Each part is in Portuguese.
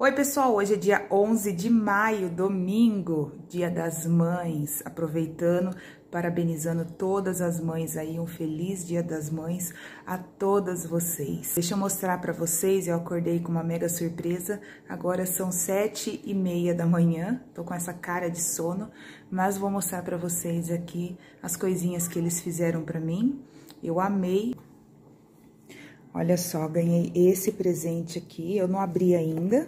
Oi, pessoal, hoje é dia 11 de maio, domingo, Dia das Mães. Aproveitando, parabenizando todas as mães aí, um feliz Dia das Mães a todas vocês. Deixa eu mostrar pra vocês, eu acordei com uma mega surpresa, agora são 7h30 da manhã, tô com essa cara de sono, mas vou mostrar pra vocês aqui as coisinhas que eles fizeram pra mim, eu amei. Olha só, ganhei esse presente aqui, eu não abri ainda.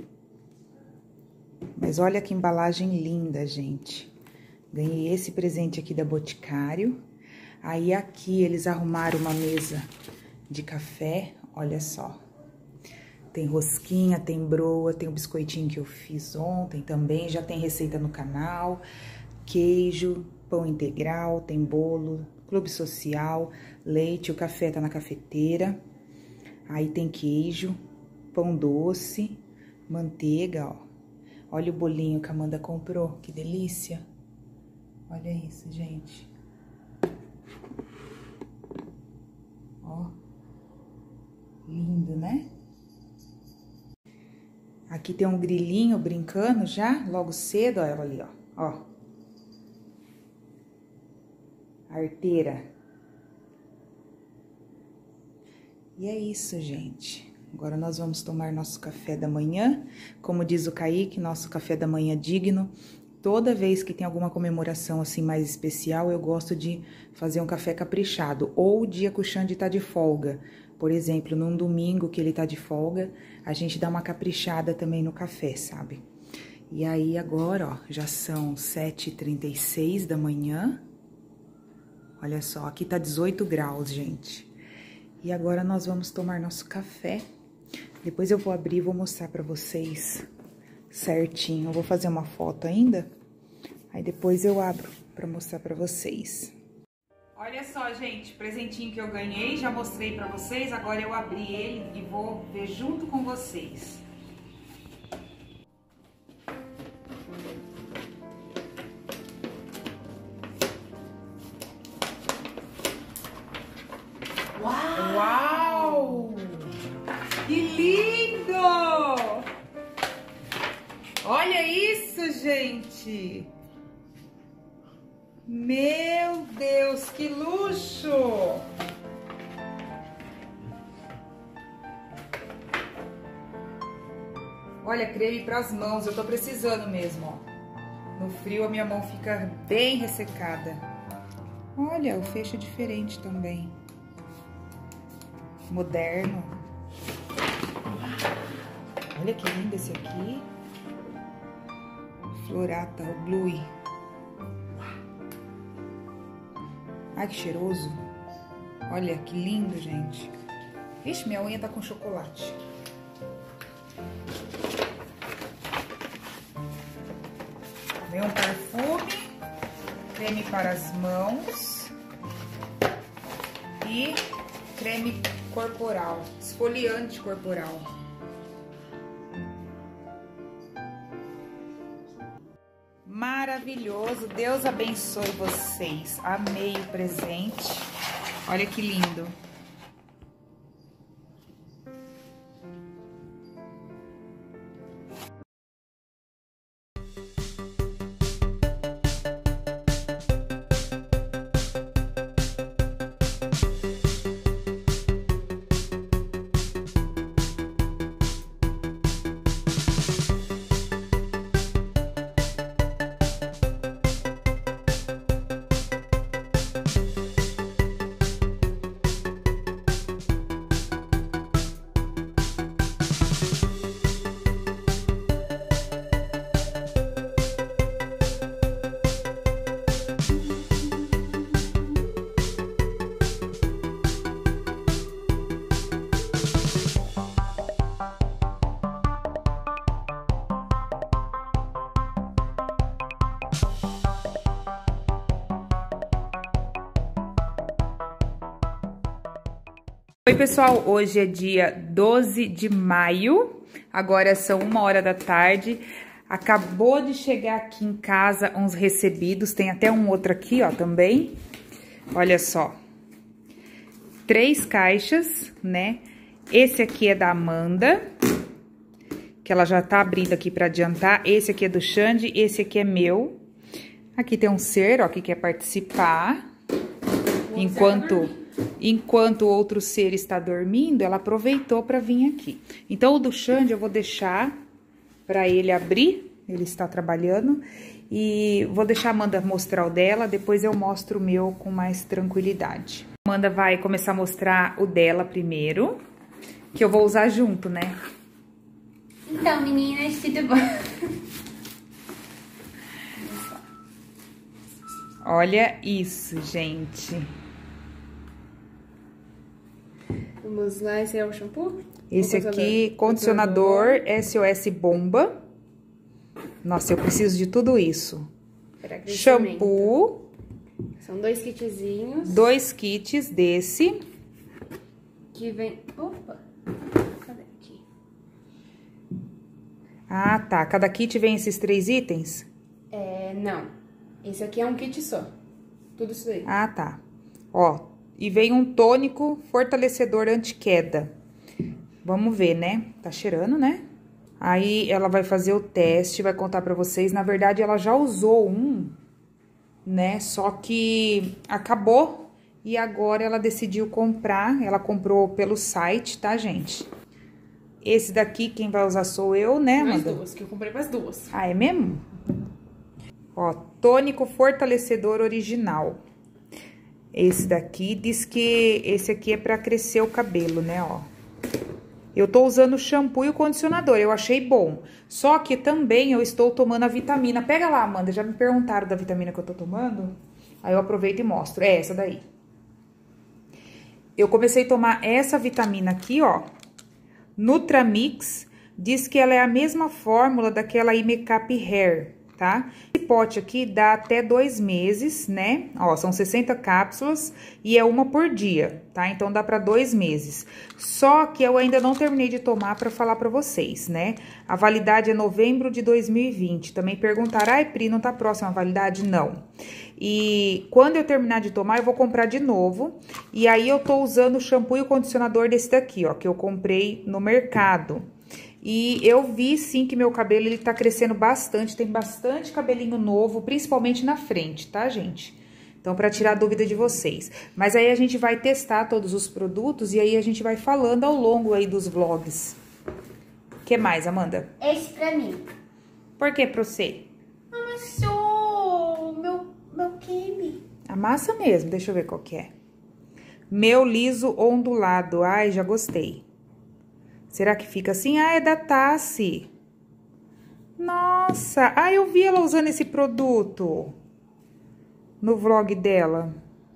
Mas olha que embalagem linda, gente. Ganhei esse presente aqui da Boticário. Aí aqui eles arrumaram uma mesa de café, olha só. Tem rosquinha, tem broa, tem o biscoitinho que eu fiz ontem também. Já tem receita no canal. Queijo, pão integral, tem bolo, clube social, leite, o café tá na cafeteira. Aí tem queijo, pão doce, manteiga, ó. Olha o bolinho que a Amanda comprou, que delícia. Olha isso, gente. Ó, lindo, né? Aqui tem um grilinho brincando já, logo cedo, ó, ela ali, ó. Ó. Arteira. E é isso, gente. Agora nós vamos tomar nosso café da manhã. Como diz o Kaique, nosso café da manhã digno. Toda vez que tem alguma comemoração assim mais especial, eu gosto de fazer um café caprichado. Ou o dia que o Xande tá de folga. Por exemplo, num domingo que ele tá de folga, a gente dá uma caprichada também no café, sabe? E aí agora, ó, já são 7h36 da manhã. Olha só, aqui tá 18 graus, gente. E agora nós vamos tomar nosso café. Depois eu vou abrir e vou mostrar pra vocês certinho. Eu vou fazer uma foto ainda, aí depois eu abro pra mostrar pra vocês. Olha só, gente, presentinho que eu ganhei, já mostrei pra vocês, agora eu abri ele e vou ver junto com vocês. Uau! Uau! Que lindo! Olha isso, gente! Meu Deus, que luxo! Olha, creme para as mãos, eu tô precisando mesmo, ó. No frio a minha mão fica bem ressecada. Olha, o fecho é diferente também. Moderno. Olha que lindo esse aqui. Florata, o Bluey. Ai, que cheiroso. Olha, que lindo, gente. Ixi, minha unha tá com chocolate. Vem um perfume, creme para as mãos e creme corporal, esfoliante corporal. Maravilhoso, Deus abençoe vocês. Amei o presente. Olha que lindo. Oi, pessoal, hoje é dia 12 de maio, agora são 1h da tarde, acabou de chegar aqui em casa uns recebidos, tem até um outro aqui, ó, também, olha só, 3 caixas, né, esse aqui é da Amanda, que ela já tá abrindo aqui pra adiantar. Esse aqui é do Xande, esse aqui é meu. Aqui tem um ser, ó, que quer participar. Enquanto o outro ser está dormindo, ela aproveitou pra vir aqui. Então, o do Xande eu vou deixar pra ele abrir, ele está trabalhando. E vou deixar a Amanda mostrar o dela, depois eu mostro o meu com mais tranquilidade. A Amanda vai começar a mostrar o dela primeiro, que eu vou usar junto, né? Então, meninas, tudo bom? Olha isso, gente. Vamos lá, esse é o shampoo? Esse aqui, condicionador SOS Bomba. Nossa, eu preciso de tudo isso. Shampoo. São 2 kitzinhos. 2 kits desse. Que vem... Opa! Cadê aqui? Ah, tá. Cada kit vem esses 3 itens? Não. Esse aqui é um kit só. Tudo isso daí. Ah, tá. Ó, e vem um tônico fortalecedor anti-queda. Vamos ver, né? Tá cheirando, né? Aí, ela vai fazer o teste, vai contar pra vocês. Na verdade, ela já usou um, né? Só que acabou e agora ela decidiu comprar. Ela comprou pelo site, tá, gente? Esse daqui, quem vai usar sou eu, né, Amanda? Mais 2, que eu comprei mais 2. Ah, é mesmo? Ó, tônico fortalecedor original. Esse daqui diz que esse aqui é pra crescer o cabelo, né, ó. Eu tô usando o shampoo e o condicionador, eu achei bom. Só que também eu estou tomando a vitamina. Pega lá, Amanda, já me perguntaram da vitamina que eu tô tomando. Aí eu aproveito e mostro. É essa daí. Eu comecei a tomar essa vitamina aqui, ó. Nutramix. Diz que ela é a mesma fórmula daquela Imecap Hair, tá? Esse pote aqui dá até 2 meses, né? Ó, são 60 cápsulas e é uma por dia, tá? Então, dá pra 2 meses. Só que eu ainda não terminei de tomar pra falar pra vocês, né? A validade é novembro de 2020. Também perguntaram, ai, Pri, não tá próxima a validade? Não. E quando eu terminar de tomar, eu vou comprar de novo. E aí, eu tô usando o shampoo e o condicionador desse daqui, ó, que eu comprei no mercado. E eu vi, sim, que meu cabelo, ele tá crescendo bastante, tem bastante cabelinho novo, principalmente na frente, tá, gente? Então, pra tirar a dúvida de vocês. Mas aí, a gente vai testar todos os produtos e aí a gente vai falando ao longo aí dos vlogs. O que mais, Amanda? Esse pra mim. Por que pra você? Amassou meu creme. Amassa mesmo, deixa eu ver qual que é. Meu liso ondulado, ai, já gostei. Será que fica assim? Ah, é da Tassi. Nossa, ah, eu vi ela usando esse produto no vlog dela.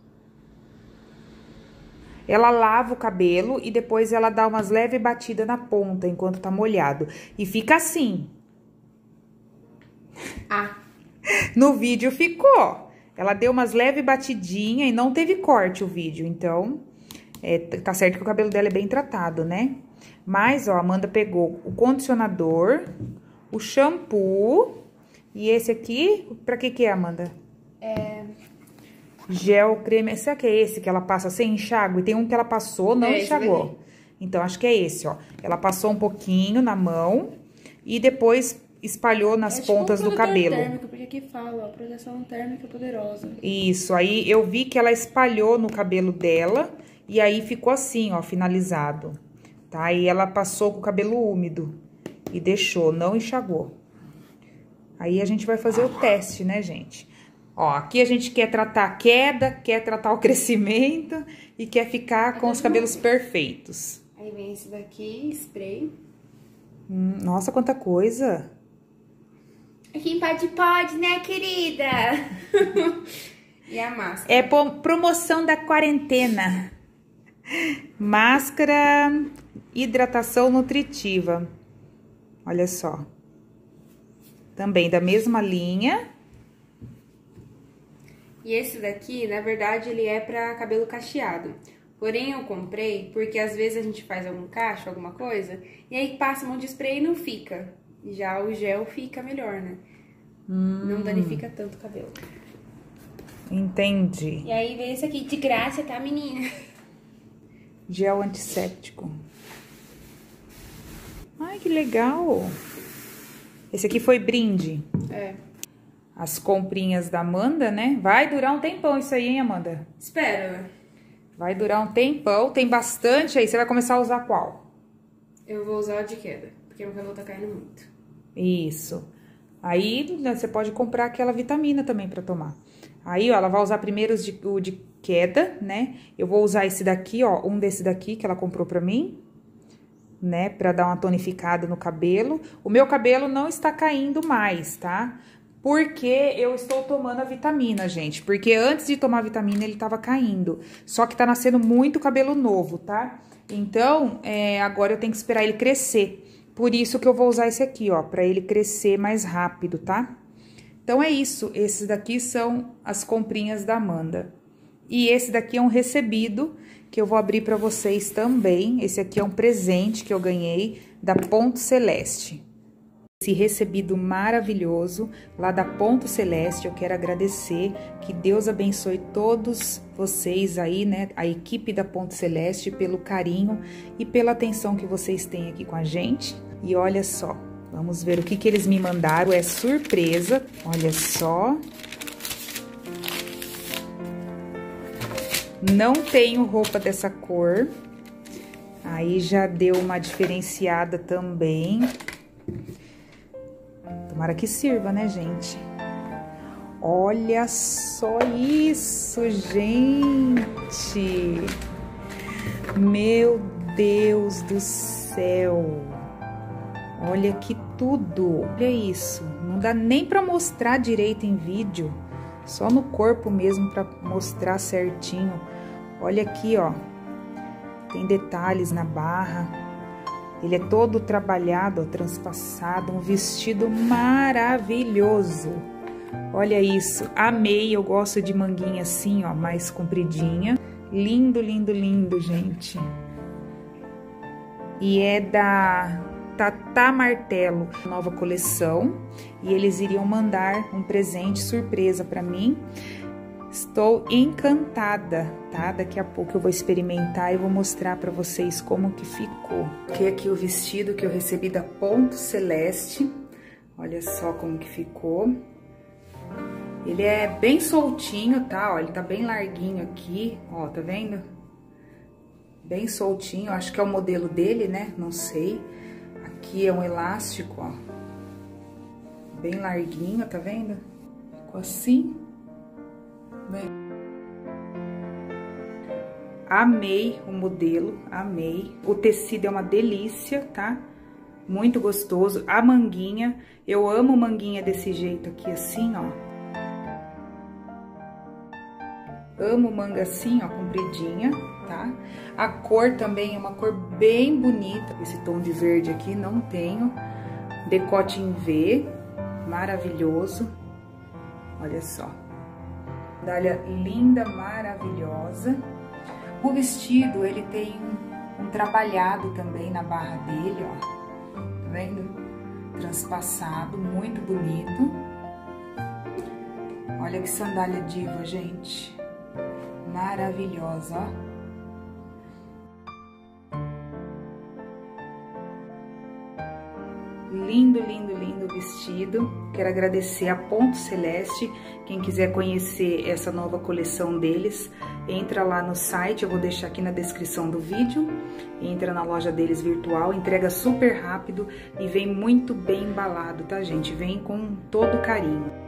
Ela lava o cabelo e depois ela dá umas leves batidas na ponta enquanto tá molhado. E fica assim. Ah. No vídeo ficou. Ela deu umas leves batidinhas e não teve corte o vídeo. Então, tá certo que o cabelo dela é bem tratado, né? Mas, ó, a Amanda pegou o condicionador, o shampoo e esse aqui, pra que é, Amanda? Gel creme, será que é esse que ela passa sem enxágue? Tem um que ela passou, não enxagou. Então, acho que é esse, ó. Ela passou um pouquinho na mão e depois espalhou nas pontas do cabelo. Térmico, porque aqui fala, ó, proteção térmica poderosa. Isso, aí eu vi que ela espalhou no cabelo dela e aí ficou assim, ó, finalizado. Tá? E ela passou com o cabelo úmido e deixou, não enxagou. Aí a gente vai fazer o teste, né, gente? Ó, aqui a gente quer tratar a queda, quer tratar o crescimento e quer ficar com os cabelos perfeitos. Aí vem esse daqui, spray. Nossa, quanta coisa! Quem pode, né, querida? E a máscara? É promoção da quarentena. Máscara, hidratação nutritiva. Olha só. Também da mesma linha. E esse daqui, na verdade, ele é pra cabelo cacheado. Porém, eu comprei porque às vezes a gente faz algum cacho, alguma coisa, e aí passa um monte de spray e não fica. Já o gel fica melhor, né? Não danifica tanto o cabelo. Entendi. E aí vem esse aqui de graça, tá, menina? Gel antisséptico. Ai, que legal. Esse aqui foi brinde. É. As comprinhas da Amanda, né? Vai durar um tempão isso aí, hein, Amanda? Espero. Vai durar um tempão. Tem bastante aí. Você vai começar a usar qual? Eu vou usar o de queda, porque meu cabelo tá caindo muito. Isso. Aí, você pode comprar aquela vitamina também pra tomar. Aí, ó, ela vai usar primeiro o de queda, né? Eu vou usar esse daqui, ó, um desse daqui que ela comprou pra mim, né? Pra dar uma tonificada no cabelo. O meu cabelo não está caindo mais, tá? Porque eu estou tomando a vitamina, gente. Porque antes de tomar a vitamina, ele tava caindo. Só que tá nascendo muito cabelo novo, tá? Então, agora eu tenho que esperar ele crescer. Por isso que eu vou usar esse aqui, ó, pra ele crescer mais rápido, tá? Então, é isso. Esses daqui são as comprinhas da Amanda. E esse daqui é um recebido que eu vou abrir pra vocês também. Esse aqui é um presente que eu ganhei da Ponto Celeste. Esse recebido maravilhoso lá da Ponto Celeste, eu quero agradecer, que Deus abençoe todos vocês aí, né, a equipe da Ponto Celeste, pelo carinho e pela atenção que vocês têm aqui com a gente. E olha só, vamos ver o que eles me mandaram, é surpresa, olha só. Não tenho roupa dessa cor, aí já deu uma diferenciada também. Tomara que sirva, né, gente? Olha só isso, gente! Meu Deus do céu! Olha que tudo! Olha isso! Não dá nem pra mostrar direito em vídeo, só no corpo mesmo pra mostrar certinho. Olha aqui, ó, tem detalhes na barra. Ele é todo trabalhado, ó, transpassado, um vestido maravilhoso. Olha isso, amei, eu gosto de manguinha assim, ó, mais compridinha. Lindo, lindo, lindo, gente. E é da Tata Martelo, nova coleção. E eles iriam mandar um presente surpresa pra mim. Estou encantada, tá? Daqui a pouco eu vou experimentar e vou mostrar pra vocês como que ficou. Coloquei aqui o vestido que eu recebi da Ponto Celeste. Olha só como que ficou. Ele é bem soltinho, tá? Ó, ele tá bem larguinho aqui, ó, tá vendo? Bem soltinho, acho que é o modelo dele, né? Não sei. Aqui é um elástico, ó. Bem larguinho, tá vendo? Ficou assim. Bem. Amei o modelo, amei. O tecido é uma delícia, tá? Muito gostoso. A manguinha, eu amo manguinha desse jeito aqui, assim, ó. Amo manga assim, ó, compridinha, tá? A cor também é uma cor bem bonita. Esse tom de verde aqui não tenho. Decote em V, maravilhoso. Olha só. Sandália linda, maravilhosa. O vestido, ele tem um trabalhado também na barra dele, ó. Tá vendo? Transpassado, muito bonito. Olha que sandália diva, gente. Maravilhosa, ó. Lindo, lindo, lindo vestido. Quero agradecer a Ponto Celeste. Quem quiser conhecer essa nova coleção deles, entra lá no site, eu vou deixar aqui na descrição do vídeo. Entra na loja deles virtual, entrega super rápido e vem muito bem embalado, tá, gente? Vem com todo carinho.